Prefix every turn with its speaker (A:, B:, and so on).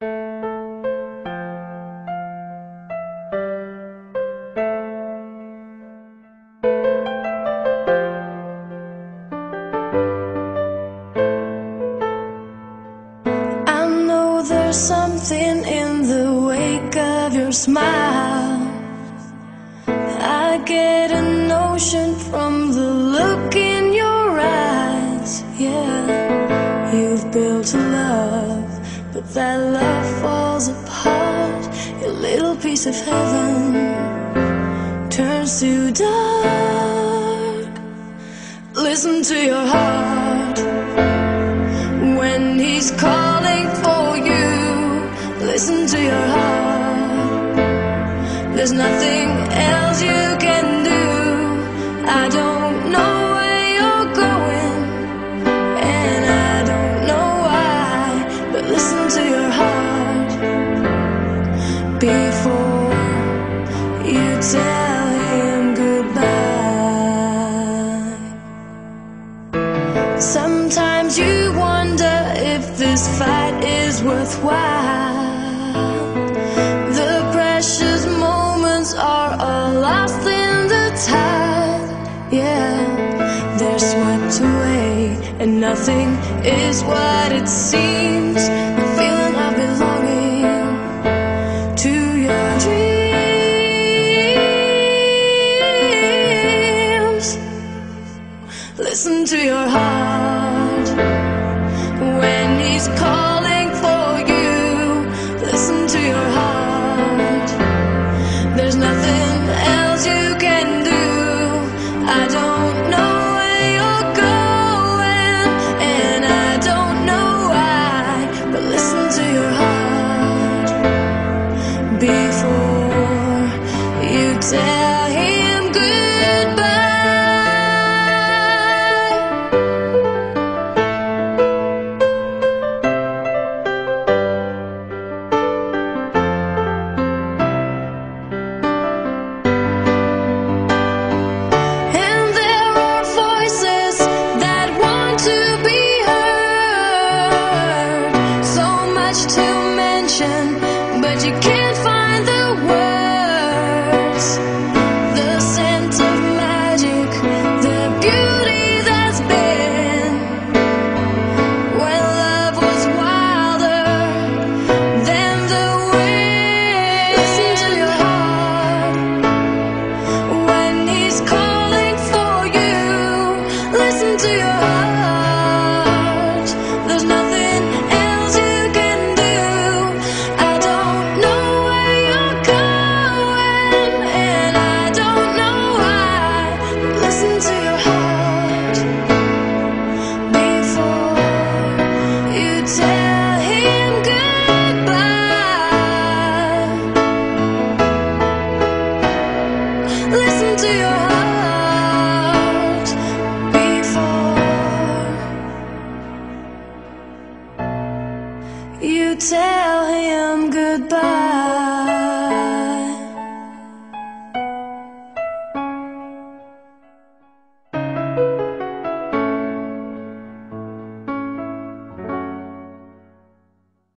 A: There's something in the wake of your smile. I get a notion from the look in your eyes. Yeah, you've built a love, but that love falls apart. Your little piece of heaven turns to dark. Listen to your heart when he's calling for you. Listen to your heart. There's nothing else you can do. I don't know where you're going, and I don't know why, but listen to your heart before you tell him goodbye. Sometimes you wonder if this fight is worthwhile. The precious moments are all lost in the tide. Yeah, they're swept away, and nothing is what it seems. The feeling of belonging to your dreams. Listen to your heart.